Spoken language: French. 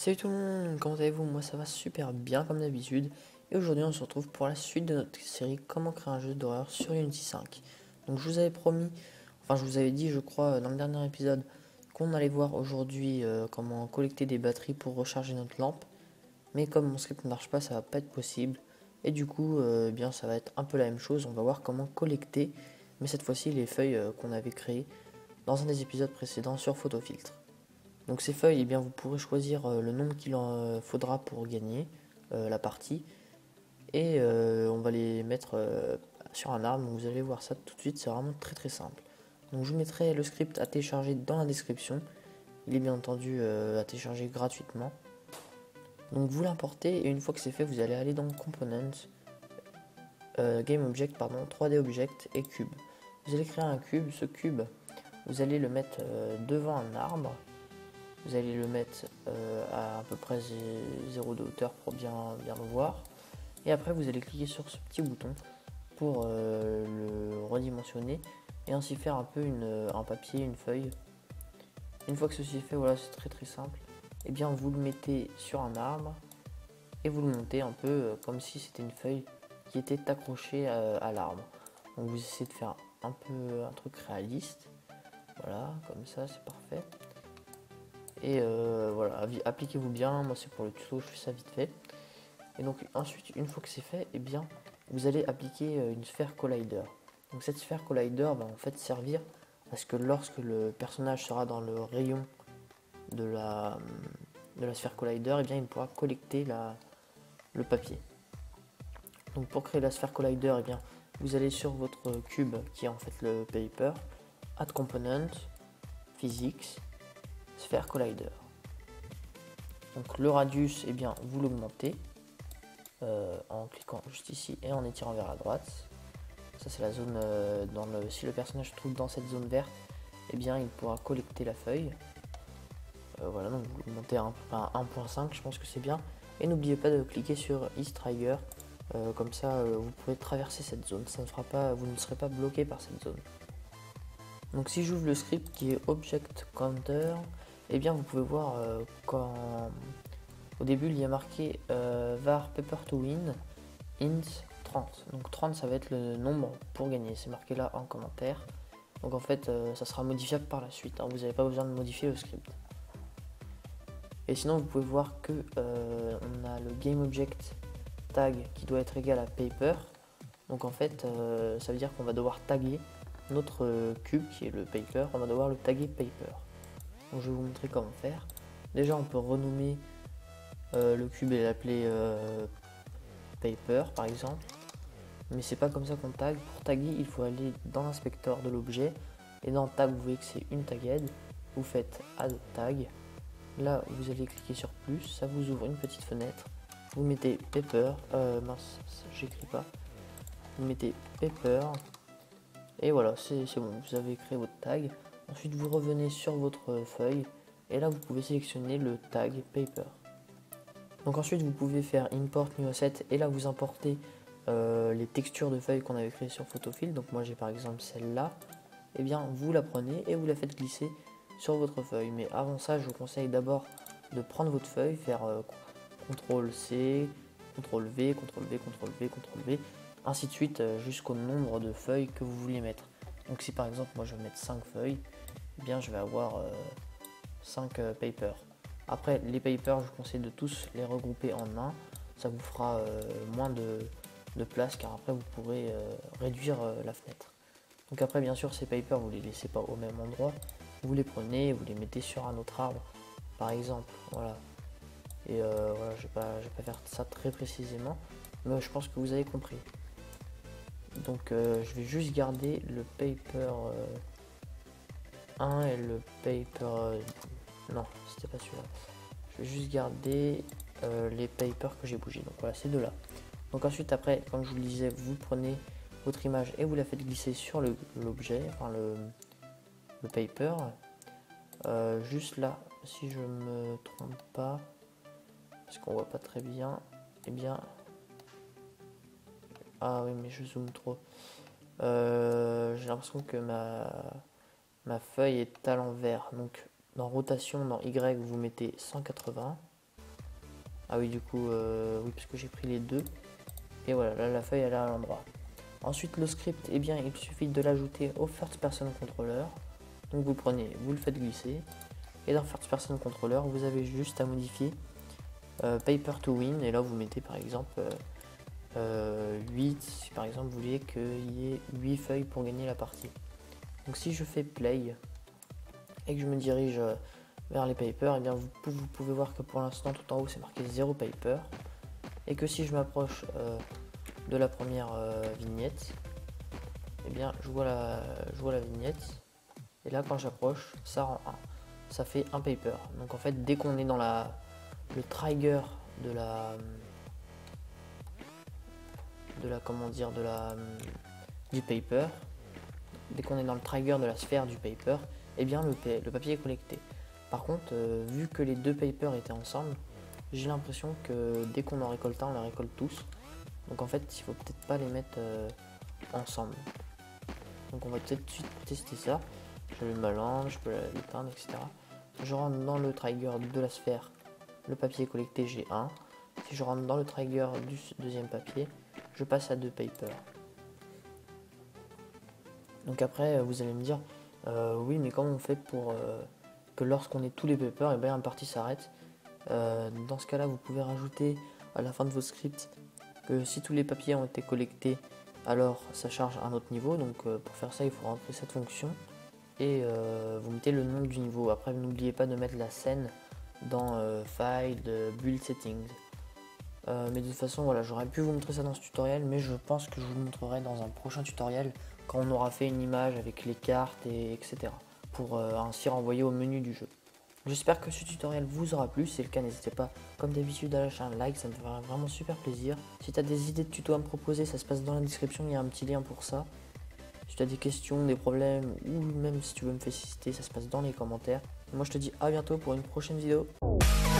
Salut tout le monde, comment allez-vous? Moi ça va super bien comme d'habitude. Et aujourd'hui on se retrouve pour la suite de notre série Comment créer un jeu d'horreur sur Unity 5. Donc je vous avais promis, je vous avais dit je crois dans le dernier épisode qu'on allait voir aujourd'hui comment collecter des batteries pour recharger notre lampe. Mais comme mon script ne marche pas, ça va pas être possible. Et du coup bien ça va être un peu la même chose, on va voir comment collecter, mais cette fois-ci les feuilles qu'on avait créées dans un des épisodes précédents sur Photofiltre. Donc ces feuilles, eh bien, vous pourrez choisir le nombre qu'il en faudra pour gagner la partie. Et on va les mettre sur un arbre. Donc vous allez voir ça tout de suite, c'est vraiment très très simple. Donc je vous mettrai le script à télécharger dans la description. Il est bien entendu à télécharger gratuitement. Donc vous l'importez et une fois que c'est fait, vous allez aller dans Components, Game Object, 3D Object et Cube. Vous allez créer un cube. Ce cube, vous allez le mettre devant un arbre. Vous allez le mettre à peu près 0 de hauteur pour bien le voir. Et après, vous allez cliquer sur ce petit bouton pour le redimensionner et ainsi faire un peu un papier, une feuille. Une fois que ceci est fait, voilà, c'est très très simple. Et bien, vous le mettez sur un arbre et vous le montez un peu comme si c'était une feuille qui était accrochée à l'arbre. Donc, vous essayez de faire un peu un truc réaliste. Voilà, comme ça, c'est parfait. Et voilà, appliquez-vous bien, moi c'est pour le tuto, je fais ça vite fait. Et donc ensuite, une fois que c'est fait, eh bien, vous allez appliquer une sphère collider. Donc cette sphère collider va en fait servir à ce que lorsque le personnage sera dans le rayon de la sphère collider, eh bien, il pourra collecter le papier. Donc pour créer la sphère collider, eh bien, vous allez sur votre cube qui est en fait le paper, Add Component, Physics, Sphère Collider. Donc le radius, eh bien, vous l'augmentez en cliquant juste ici et en étirant vers la droite. Ça c'est la zone si le personnage se trouve dans cette zone verte, eh bien il pourra collecter la feuille. Voilà, donc vous l'augmentez à 1.5, je pense que c'est bien. Et n'oubliez pas de cliquer sur East Trigger, comme ça vous pourrez traverser cette zone. Ça ne fera pas, vous ne serez pas bloqué par cette zone. Donc si j'ouvre le script qui est Object Counter, eh bien vous pouvez voir quand au début il y a marqué var paper to win int 30. Donc 30 ça va être le nombre pour gagner, c'est marqué là en commentaire. Donc en fait ça sera modifiable par la suite, hein. Vous n'avez pas besoin de modifier le script. Et sinon vous pouvez voir que on a le game object tag qui doit être égal à paper. Donc en fait ça veut dire qu'on va devoir taguer notre cube qui est le paper, on va devoir le taguer paper. Donc je vais vous montrer comment faire. Déjà on peut renommer le cube et l'appeler paper par exemple, mais c'est pas comme ça qu'on tag. Pour taguer, il faut aller dans l'inspecteur de l'objet et dans tag vous voyez que c'est une tagged, vous faites add tag, là vous allez cliquer sur plus, ça vous ouvre une petite fenêtre, vous mettez paper, mince j'écris pas, vous mettez paper et voilà, c'est bon, vous avez créé votre tag. Ensuite vous revenez sur votre feuille et là vous pouvez sélectionner le tag paper. Donc ensuite vous pouvez faire import new asset et là vous importez les textures de feuilles qu'on avait créées sur Photofill. Donc moi j'ai par exemple celle-là, et bien vous la prenez et vous la faites glisser sur votre feuille. Mais avant ça je vous conseille d'abord de prendre votre feuille, faire CTRL C, CTRL V, CTRL V, CTRL V, CTRL V, ainsi de suite jusqu'au nombre de feuilles que vous voulez mettre. Donc si par exemple moi je vais mettre 5 feuilles, eh bien je vais avoir 5 papers. Après les papers, je vous conseille de tous les regrouper en un, ça vous fera moins de place car après vous pourrez réduire la fenêtre. Donc après bien sûr ces papers vous les laissez pas au même endroit, vous les prenez et vous les mettez sur un autre arbre par exemple, voilà. Et voilà, je vais pas faire ça très précisément, mais je pense que vous avez compris. Donc je vais juste garder le paper 1 et le paper non, c'était pas celui-là. Je vais juste garder les papers que j'ai bougés. Donc voilà, ces deux-là. Donc ensuite, après, comme je vous le disais, vous prenez votre image et vous la faites glisser sur l'objet, enfin le paper. Juste là, si je me trompe pas, parce qu'on voit pas très bien, et bien... Ah oui, mais je zoome trop. J'ai l'impression que ma feuille est à l'envers. Donc dans rotation, dans Y, vous mettez 180. Ah oui, du coup, oui, parce que j'ai pris les deux. Et voilà, là, la feuille, elle est à l'endroit. Ensuite, le script, eh bien, il suffit de l'ajouter au First Person Controller. Donc, vous prenez, vous le faites glisser. Et dans First Person Controller, vous avez juste à modifier Paper to Win. Et là, vous mettez par exemple 8. Si par exemple, vous voulez qu'il y ait 8 feuilles pour gagner la partie. Donc, si je fais Play et que je me dirige vers les papers, eh bien, vous pouvez voir que pour l'instant, tout en haut, c'est marqué 0 paper. Et que si je m'approche de la première vignette, eh bien je vois la vignette, et là quand j'approche, ça rend 1. Ça fait un paper. Donc en fait, dès qu'on est dans le trigger du paper, dès qu'on est dans le trigger de la sphère du paper, eh bien le papier est collecté. Par contre, vu que les deux papers étaient ensemble, j'ai l'impression que dès qu'on en récolte un, on les récolte tous. Donc en fait, il faut peut-être pas les mettre ensemble. Donc on va tout de suite tester ça. J'allume ma lampe, je peux l'éteindre, etc. Je rentre dans le trigger de la sphère, le papier est collecté, j'ai 1. Si je rentre dans le trigger du deuxième papier, je passe à 2 papers. Donc après, vous allez me dire, oui, mais comment on fait pour que lorsqu'on est tous les papers, et bien une partie s'arrête. Dans ce cas-là, vous pouvez rajouter à la fin de vos scripts que si tous les papiers ont été collectés, alors ça charge un autre niveau. Donc pour faire ça, il faut rentrer cette fonction et vous mettez le nom du niveau. Après, n'oubliez pas de mettre la scène dans File, Build Settings. Mais de toute façon, voilà, j'aurais pu vous montrer ça dans ce tutoriel, mais je pense que je vous le montrerai dans un prochain tutoriel quand on aura fait une image avec les cartes et etc. pour ainsi renvoyer au menu du jeu. J'espère que ce tutoriel vous aura plu. Si c'est le cas, n'hésitez pas, comme d'habitude, à lâcher un like, ça me ferait vraiment super plaisir. Si tu as des idées de tutos à me proposer, ça se passe dans la description, il y a un petit lien pour ça. Si tu as des questions, des problèmes, ou même si tu veux me féliciter, ça se passe dans les commentaires. Et moi je te dis à bientôt pour une prochaine vidéo.